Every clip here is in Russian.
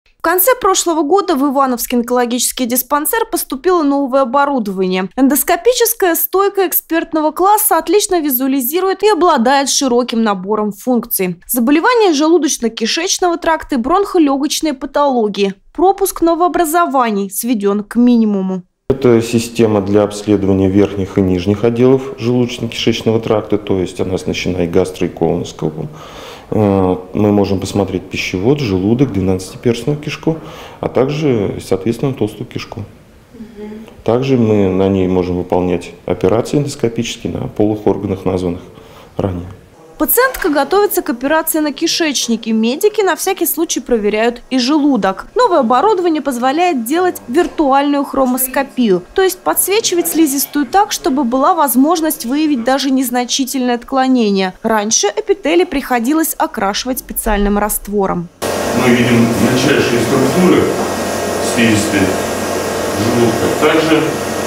В конце прошлого года в Ивановский онкологический диспансер поступило новое оборудование. Эндоскопическая стойка экспертного класса отлично визуализирует и обладает широким набором функций. Заболевания желудочно-кишечного тракта и бронхолегочные патологии. Пропуск новообразований сведен к минимуму. Это система для обследования верхних и нижних отделов желудочно-кишечного тракта, то есть она оснащена и гастро- и колоноскопом. Мы можем посмотреть пищевод, желудок, 12-перстную кишку, а также, соответственно, толстую кишку. Также мы на ней можем выполнять операции эндоскопические на полых органах, названных ранее. Пациентка готовится к операции на кишечнике. Медики на всякий случай проверяют и желудок. Новое оборудование позволяет делать виртуальную хромоскопию, то есть подсвечивать слизистую так, чтобы была возможность выявить даже незначительное отклонение. Раньше эпители приходилось окрашивать специальным раствором. Мы видим мельчайшие структуры слизистой желудка. Также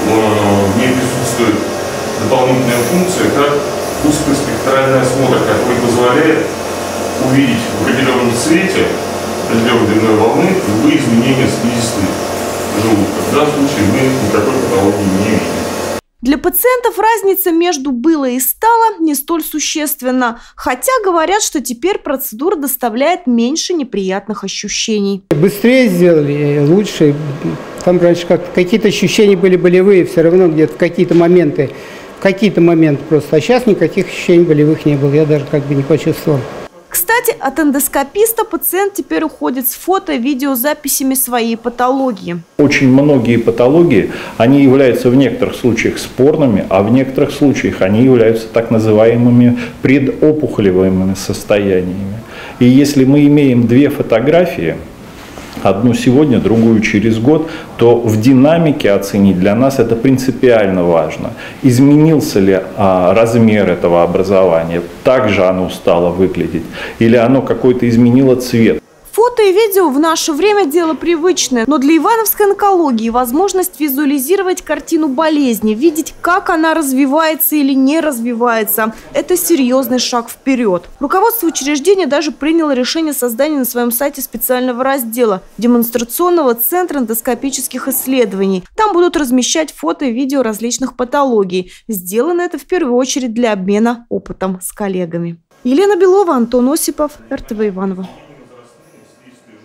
в ней присутствует дополнительная функция, как узкоспектральный осмотр, который позволяет увидеть в определенном цвете, определенной длиной волны, любые изменения слизистой желудка. В данном случае мы никакой патологии не видим. Для пациентов разница между «было» и «стало» не столь существенна, хотя говорят, что теперь процедура доставляет меньше неприятных ощущений. Быстрее сделали, лучше. Там раньше какие-то ощущения были болевые, все равно где-то в какие-то моменты просто. А сейчас никаких ощущений болевых не было, я даже не почувствовал. Кстати, от эндоскописта пациент теперь уходит с фото- и видеозаписями своей патологии. Очень многие патологии, они являются в некоторых случаях спорными, а в некоторых случаях они являются так называемыми предопухолевыми состояниями. И если мы имеем две фотографии, одну сегодня, другую через год, то в динамике оценить для нас это принципиально важно. Изменился ли размер этого образования, так же оно стало выглядеть, или оно какой-то изменило цвет. Фото и видео в наше время дело привычное, но для ивановской онкологии возможность визуализировать картину болезни, видеть, как она развивается или не развивается – это серьезный шаг вперед. Руководство учреждения даже приняло решение создания на своем сайте специального раздела – демонстрационного центра эндоскопических исследований. Там будут размещать фото и видео различных патологий. Сделано это в первую очередь для обмена опытом с коллегами. Елена Белова, Антон Осипов, РТВ Иваново.